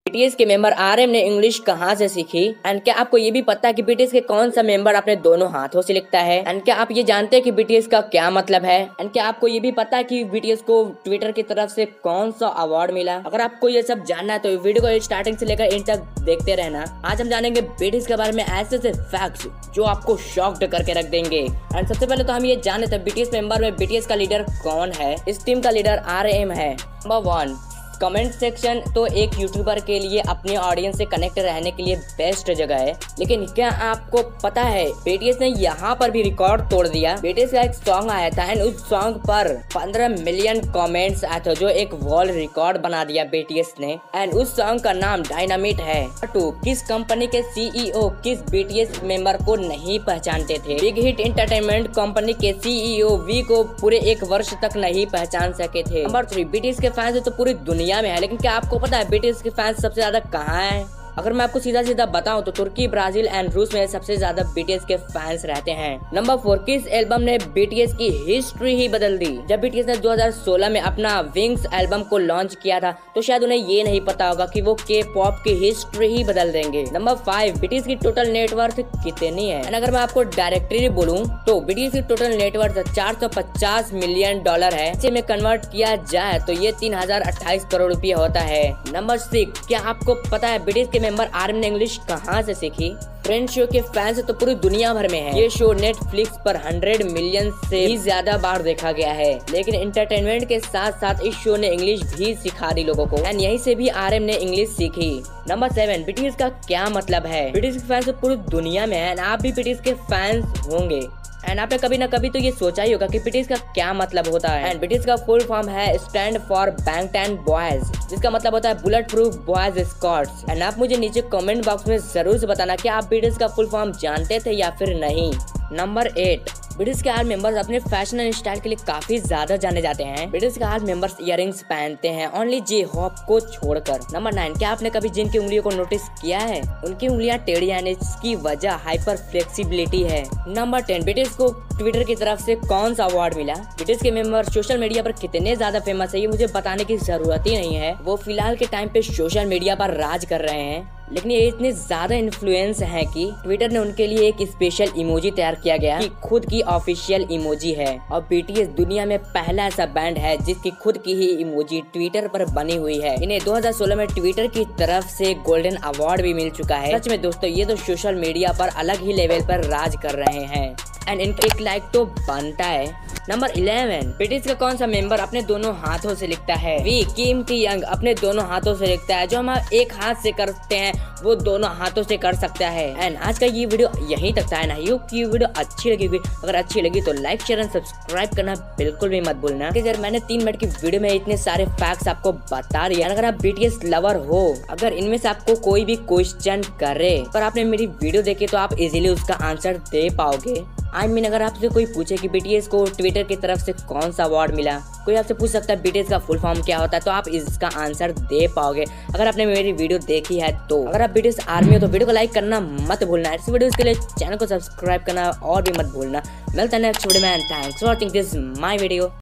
BTS के member RM ने English कहाँ से सीखी। एंड क्या आपको ये भी पता है कि बीटीएस के कौन सा मेंबर अपने दोनों हाथों से लिखता है। एंड क्या आप ये जानते हैं कि बीटीएस का क्या मतलब है। एंड क्या आपको ये भी पता है कि बीटीएस को ट्विटर की तरफ से कौन सा अवार्ड मिला। अगर आपको ये सब जानना है तो वीडियो को स्टार्टिंग से लेकर एंड तक देखते रहना। आज हम जानेंगे बीटीएस के बारे में ऐसे फैक्ट्स जो आपको शॉक्ड करके रख देंगे। एंड सबसे पहले तो हम ये जान लेते हैं बीटीएस मेंबर में बीटीएस का लीडर कौन है। इस टीम का लीडर आरएम है। नंबर 1, कमेंट सेक्शन तो एक यूट्यूबर के लिए अपने ऑडियंस से कनेक्ट रहने के लिए बेस्ट जगह है, लेकिन क्या आपको पता है बीटीएस ने यहाँ पर भी रिकॉर्ड तोड़ दिया। बीटीएस का एक सॉन्ग आया था एंड उस सॉन्ग पर 15 मिलियन कमेंट्स आए थे, जो एक वर्ल्ड रिकॉर्ड बना दिया बीटीएस ने। एंड उस सॉन्ग का नाम डायनामिट है। 2, किस कंपनी के सीईओ किस बीटीएस मेंबर को नहीं पहचानते थे। बिग हिट एंटरटेनमेंट कंपनी के सीईओ वी को पूरे 1 वर्ष तक नहीं पहचान सके थे। नंबर 3, बीटीएस के फैंस तो पूरी दुनिया में है, लेकिन क्या आपको पता है बीटीएस के फैंस सबसे ज्यादा कहाँ हैं? अगर मैं आपको सीधा सीधा बताऊं तो तुर्की, ब्राजील एंड रूस में सबसे ज्यादा बीटीएस के फैंस रहते हैं। नंबर 4, किस एल्बम ने बीटीएस की हिस्ट्री ही बदल दी। जब बीटीएस ने 2016 में अपना विंग्स एल्बम को लॉन्च किया था तो शायद उन्हें ये नहीं पता होगा कि वो के पॉप की हिस्ट्री ही बदल देंगे। नंबर 5, बीटीएस की टोटल नेटवर्थ कितनी है। एंड अगर मैं आपको डायरेक्टली बोलूं तो बीटीएस की टोटल नेटवर्थ 450 मिलियन डॉलर है। इसे में कन्वर्ट किया जाए तो ये 3028 करोड़ रुपये होता है। नंबर 6, क्या आपको पता है बीटीएस के मेंबर आरएम ने इंग्लिश कहाँ से सीखी। फ्रेंड्स शो के फैंस तो पूरी दुनिया भर में है। ये शो नेटफ्लिक्स पर 100 मिलियन से भी ज्यादा बार देखा गया है, लेकिन एंटरटेनमेंट के साथ साथ इस शो ने इंग्लिश भी सिखा दी लोगों को। एंड यहीं से भी आरएम ने इंग्लिश सीखी। नंबर 7, बीटीएस का क्या मतलब है। बीटीएस के फैंस तो पूरी दुनिया में है। आप भी बीटीएस के फैंस होंगे एंड आपने कभी ना कभी तो ये सोचा ही होगा कि बीटीएस का क्या मतलब होता है। एंड बीटीएस का फुल फॉर्म है स्टैंड फॉर बैंगटन बॉयज, जिसका मतलब होता है bullet proof boys squads. And आप मुझे नीचे कमेंट बॉक्स में जरूर से बताना कि आप बीटीएस का फुल फॉर्म जानते थे या फिर नहीं। नंबर 8, बीटीएस के आर मेंबर्स अपने फैशन एंड स्टाइल के लिए काफी ज्यादा जाने जाते हैं। बीटीएस के आर मेंबर्स इयररिंग्स पहनते हैं, ओनली जे हॉप को छोड़कर। नंबर 9, क्या आपने कभी जिनकी उंगलियों को नोटिस किया है, उनकी उंगलियां टेढ़ी हैं, इसकी वजह हाइपर फ्लेक्सिबिलिटी है। नंबर 10, बीटीएस को ट्विटर की तरफ से कौन सा अवार्ड मिला। बीटीएस के मेंबर सोशल मीडिया पर कितने ज्यादा फेमस है ये मुझे बताने की जरूरत ही नहीं है। वो फिलहाल के टाइम पे सोशल मीडिया पर राज कर रहे हैं, लेकिन ये इतने ज्यादा इन्फ्लुएंस हैं कि ट्विटर ने उनके लिए एक स्पेशल इमोजी तैयार किया गया कि खुद की ऑफिशियल इमोजी है। और बीटीएस दुनिया में पहला ऐसा बैंड है जिसकी खुद की ही इमोजी ट्विटर पर बनी हुई है। इन्हें 2016 में ट्विटर की तरफ से गोल्डन अवार्ड भी मिल चुका है। सच में दोस्तों ये तो सोशल मीडिया पर अलग ही लेवल पर राज कर रहे हैं एंड इनके एक लाइक तो बनता है। नंबर 11, बीटीएस का कौन सा मेंबर अपने दोनों हाथों से लिखता है। वी किम की यंग अपने दोनों हाथों से लिखता है। जो हम एक हाथ से करते हैं वो दोनों हाथों से कर सकता है। एंड आज का ये वीडियो यहीं तक था। ना ये वीडियो अच्छी लगी हुई, अगर अच्छी लगी तो लाइक शेयर एंड सब्सक्राइब करना बिल्कुल भी मत भूलना। अगर मैंने 3 मिनट की वीडियो में इतने सारे फैक्ट्स आपको बता दिए, अगर आप बीटीएस लवर हो, अगर इनमें से आपको कोई भी क्वेश्चन करे पर आपने मेरी वीडियो देखी तो आप इजीली उसका आंसर दे पाओगे। अगर आपसे कोई पूछे कि बीटीएस को ट्विटर की तरफ से कौन सा अवार्ड मिला, कोई आपसे पूछ सकता है बीटीएस का फुल फॉर्म क्या होता है, तो आप इसका आंसर दे पाओगे अगर आपने मेरी वीडियो देखी है तो। अगर आप बीटीएस आर्मी हो तो वीडियो को लाइक करना मत भूलना। इस वीडियो के लिए चैनल को सब्सक्राइब करना और भी मत भूलना। मिलता है नेक्स्ट वीडियो में। Thanks for watching this my video.